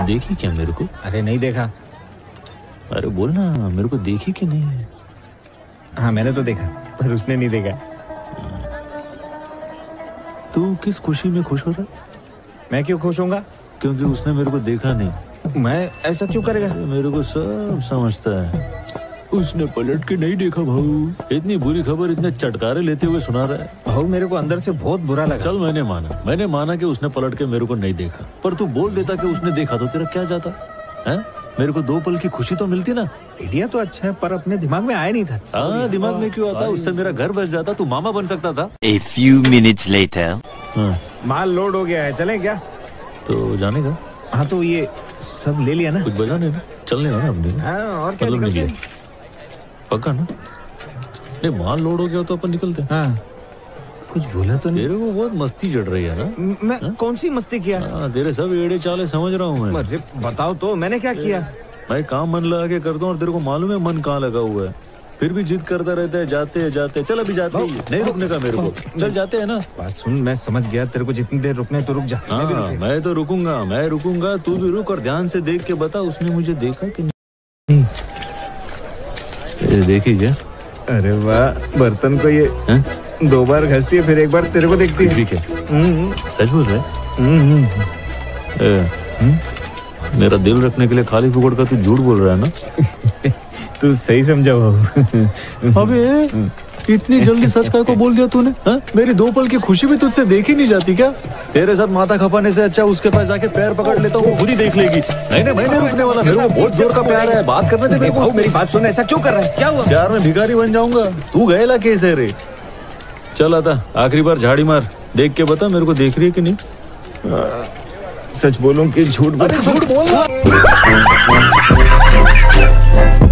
देखी क्या मेरे को? अरे नहीं देखा। अरे बोल ना, मेरे को देखी कि नहीं? हाँ मैंने तो देखा, पर उसने नहीं देखा। तू किस खुशी में खुश हो रहा है? मैं क्यों खुश होऊंगा? क्योंकि उसने मेरे को देखा नहीं। मैं ऐसा क्यों करेगा? मेरे को सब समझता है। उसने पलट के नहीं देखा भाऊ। इतनी बुरी खबर इतने चटकारे लेते हुए सुना रहा है। भाऊ मेरे को अंदर से बहुत बुरा लगा। चल मैंने माना कि उसने पलट के मेरे को नहीं देखा, पर तू बोल देता कि उसने देखा तो तेरा क्या जाता है? मेरे को 2 पल की खुशी तो मिलती ना। आइडिया तो अच्छा है, पर अपने दिमाग में आया नहीं था। हाँ दिमाग में क्यों आता? उससे मेरा घर बस जाता, तू मामा बन सकता था। A few minutes later. माल लोड हो गया है, चलें क्या? तो जाने का? हाँ तो ये सब ले लिया ना? कुछ बजा नहीं ना, चलने का ना हमने। हाँ और क्या? मतलब नहीं पक्का ना? नहीं माल लोड हो गया तो अपन निकलते। हाँ कुछ बोला तो नहीं? तेरे को बहुत मस्ती चढ़ रही है ना? मैं कौन सी मस्ती किया? तेरे सब एड़े चाले समझ रहा हूँ मैं। अरे बताओ तो, मैंने क्या किया? मैं काम मन लगा के करता हूँ और तेरे को मालूम है मन कहाँ लगा हुआ है, फिर भी जिद करता रहता है। जाते चल अभी जाते ही, नहीं रुकने का मेरे को। चल जाते हैं ना। बात सुन, मैं समझ गया, तेरे को जितनी देर रुकने तो रुक जा। मैं तो रुकूंगा, तू भी रुक और ध्यान से देख के बता उसने मुझे देखा कि नहीं। देखी क्या? अरे वाह, बर्तन को ये 2 बार घसती है, फिर 1 बार तेरे को देखती है। ठीक है, सच बोल रहा है? मेरा दिल रखने के लिए खाली फुकड़ का तू झूठ बोल रहा है ना? तू सही समझा बाबू। अबे इतनी जल्दी सच का को बोल दिया तूने? मेरी 2 पल की खुशी भी तुझसे देखी नहीं जाती क्या? तेरे साथ माथा खपाने से अच्छा उसके पास जाके पैर पकड़ लेता हूँ, वो खुद ही देख लेगी। नहीं मैं नहीं रुकने वाला, मेरे को बहुत जोर का प्यार है। बात करने दे मेरे को। मेरी बात सुन, ऐसा क्यों कर रहा है? क्या हुआ? प्यार में भिखारी बन जाऊंगा? तू गएला कैसे रे? चल आता आखिरी बार झाड़ी मार, देख के बता मेरे को देख रही है कि नहीं। सच बोलूं कि झूठ? झूठ बोल।